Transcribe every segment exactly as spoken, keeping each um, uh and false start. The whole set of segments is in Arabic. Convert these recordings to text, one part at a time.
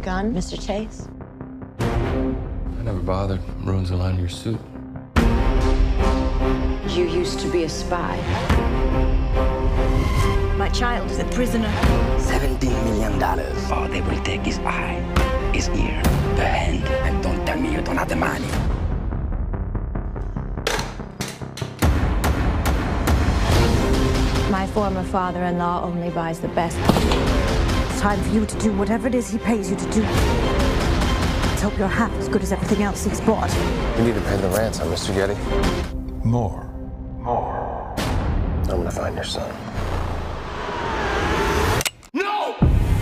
gun, Mister Chase? I never bothered. Ruins the line of your suit. You used to be a spy. My child is a prisoner. Seventeen million dollars. All they will take is eye, his ear, the hand, and don't tell me you don't have the money. My former father-in-law only buys the best. It's time for you to do whatever it is he pays you to do. Let's hope you're half as good as everything else he's bought. You need to pay the ransom, Mister Getty. More. More. I'm gonna find your son. No!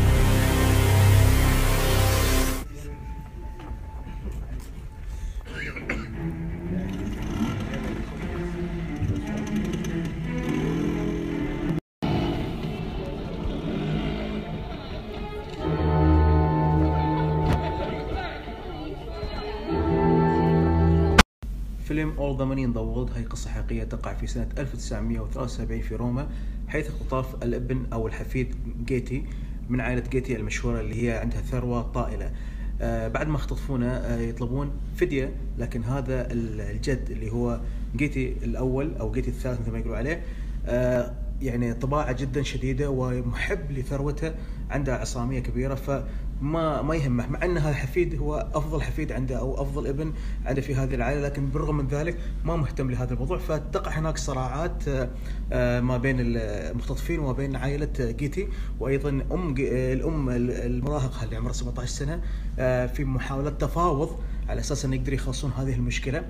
فيلم All the Money in the World هي قصة حقيقية تقع في سنة ألف وتسعمئة وثلاثة وسبعين في روما، حيث اختطاف الابن أو الحفيد جيتي من عائلة جيتي المشهورة اللي هي عندها ثروة طائلة. آه بعد ما اختطفونه آه يطلبون فدية، لكن هذا الجد اللي هو جيتي الأول أو جيتي الثالث مثل ما يقولوا عليه آه يعني طباعة جدا شديدة ومحب لثروته، عنده عصامية كبيرة، فما ما يهمه، مع أن هذا الحفيد هو أفضل حفيد عنده أو أفضل ابن عنده في هذه العائلة، لكن بالرغم من ذلك ما مهتم لهذا الموضوع. فتقع هناك صراعات ما بين المختطفين وما بين عائلة جيتي، وأيضا أم الأم المراهقة اللي عمرها سبعة عشر سنة في محاولة تفاوض على أساس أن يقدر يخلصون هذه المشكلة.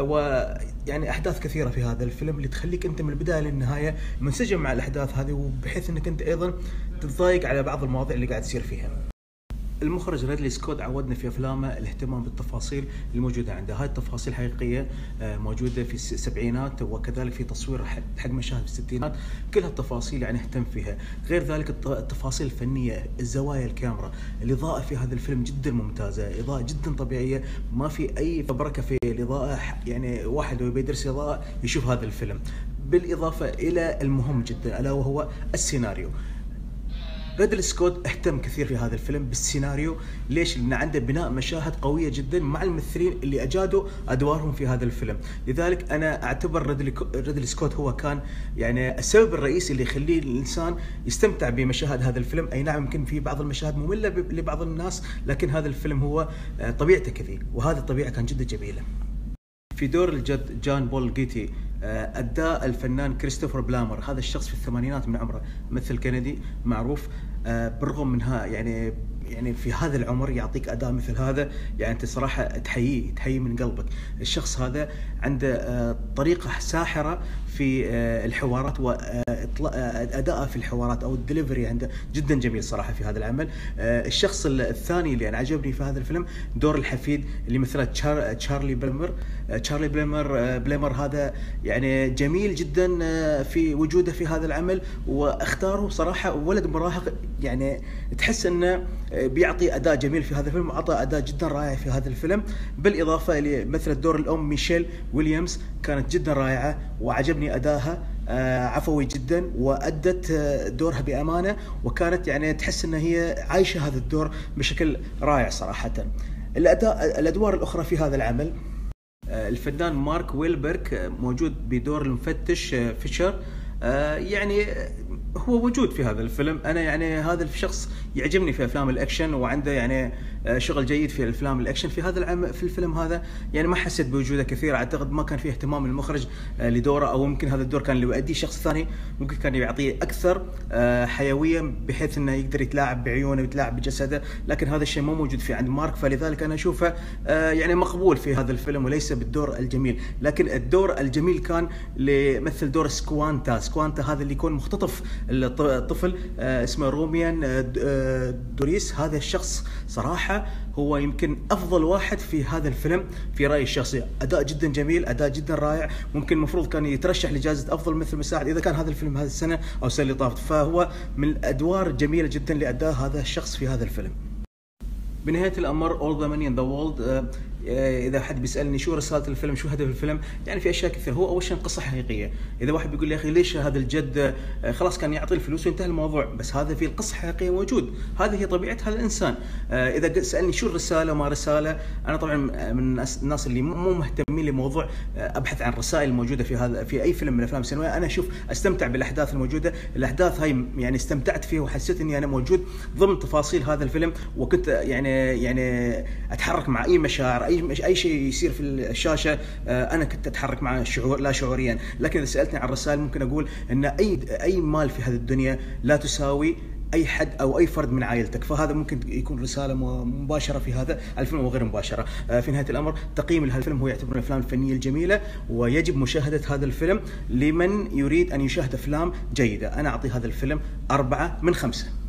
ويعني أحداث كثيرة في هذا الفيلم اللي تخليك أنت من البداية للنهاية منسجم مع الأحداث هذه، وبحيث أنك أنت أيضا تتضايق على بعض المواضيع اللي قاعد تصير فيها. المخرج ريدلي سكوت عودنا في أفلامه الاهتمام بالتفاصيل الموجودة عنده. هاي التفاصيل حقيقية موجودة في السبعينات، وكذلك في تصوير حق مشاهد في الستينات، كل هالتفاصيل يعني اهتم فيها. غير ذلك التفاصيل الفنية، الزوايا، الكاميرا، الإضاءة في هذا الفيلم جدا ممتازة، إضاءة جدا طبيعية، ما في أي فبركة في الإضاءة. يعني واحد ويبي يدرس إضاءة يشوف هذا الفيلم. بالإضافة إلى المهم جدا ألا وهو السيناريو. ريدلي سكوت اهتم كثير في هذا الفيلم بالسيناريو. ليش؟ لأن عنده بناء مشاهد قوية جدا مع الممثلين اللي أجادوا أدوارهم في هذا الفيلم. لذلك أنا أعتبر ريدلي, ريدلي سكوت هو كان يعني السبب الرئيسي اللي يخليه الإنسان يستمتع بمشاهد هذا الفيلم. أي نعم يمكن في بعض المشاهد مملة لبعض الناس، لكن هذا الفيلم هو طبيعته كذي، وهذه الطبيعة كان جدا جميلة. في دور الجد جان بول جيتي أدى الفنان كريستوفر بلامر. هذا الشخص في الثمانينات من عمره، مثل كندي معروف. بالرغم منها يعني يعني في هذا العمر يعطيك أداء مثل هذا، يعني أنت صراحة تحييه تحييه من قلبك. الشخص هذا عنده طريقة ساحرة في الحوارات، وأداءه في الحوارات أو الدليفري عنده جدا جميل صراحة في هذا العمل. الشخص الثاني اللي أنا عجبني في هذا الفيلم دور الحفيد اللي مثله تشارلي بليمر. تشارلي بليمر بليمر هذا يعني جميل جدا في وجوده في هذا العمل، واختاره صراحة ولد مراهق، يعني تحس انه بيعطي اداء جميل في هذا الفيلم، وعطى اداء جدا رائع في هذا الفيلم. بالاضافه الى مثل دور الام ميشيل ويليامز كانت جدا رائعه وعجبني ادائها، عفوي جدا وادت دورها بامانه، وكانت يعني تحس ان هي عايشه هذا الدور بشكل رائع صراحه. الاداء الادوار الاخرى في هذا العمل، الفنان مارك ويلبرغ موجود بدور المفتش فيشر. يعني هو وجود في هذا الفيلم. أنا يعني هذا الشخص يعجبني في أفلام الأكشن، وعنده يعني شغل جيد في الأفلام الأكشن. في هذا العام في الفيلم هذا يعني ما حسيت بوجوده كثير. أعتقد ما كان فيه اهتمام المخرج لدوره، أو ممكن هذا الدور كان اللي يؤديه شخص ثاني، ممكن كان يعطيه أكثر حيوية بحيث إنه يقدر يتلاعب بعيونه ويتلاعب بجسده، لكن هذا الشيء مو موجود في عند مارك. فلذلك أنا أشوفه يعني مقبول في هذا الفيلم وليس بالدور الجميل. لكن الدور الجميل كان لمثل دور سكوانتا. سكوانتا هذا اللي يكون مختطف الطفل اسمه روميان دوريس. هذا الشخص صراحة هو يمكن أفضل واحد في هذا الفيلم في رأيي الشخصي. أداء جدا جميل، أداء جدا رائع، ممكن المفروض كان يترشح لجائزة أفضل مثل مساعد إذا كان هذا الفيلم هذه السنة أو السنة اللي طافت. فهو من الأدوار جميلة جدا لأداء هذا الشخص في هذا الفيلم. بنهاية الأمر All the Money in the World اذا حد بيسالني شو رساله الفيلم شو هدف الفيلم، يعني في اشياء كثيره. هو اول شيء قصه حقيقيه. اذا واحد بيقول لي يا اخي ليش هذا الجد خلاص كان يعطي الفلوس وانتهى الموضوع، بس هذا في القصه حقيقيه موجود، هذه هي طبيعه هذا الانسان. اذا سالني شو الرساله وما رساله، انا طبعا من الناس اللي مو مهتمين لموضوع ابحث عن الرسائل الموجوده في هذا في اي فيلم من الافلام السينمائيه. انا اشوف استمتع بالاحداث الموجوده، الاحداث هاي يعني استمتعت فيها وحسيت اني انا موجود ضمن تفاصيل هذا الفيلم، وكنت يعني يعني اتحرك مع اي مشاعر، اي اي شيء يصير في الشاشه انا كنت اتحرك معه شعور لا شعوريا. لكن اذا سالتني عن الرسائل ممكن اقول ان اي اي مال في هذه الدنيا لا تساوي اي حد او اي فرد من عائلتك، فهذا ممكن يكون رساله مباشره في هذا الفيلم وغير مباشره. في نهايه الامر تقييم لهذا الفيلم هو يعتبر من الافلام الفنيه الجميله، ويجب مشاهده هذا الفيلم لمن يريد ان يشاهد افلام جيده. انا اعطي هذا الفيلم أربعة من خمسة.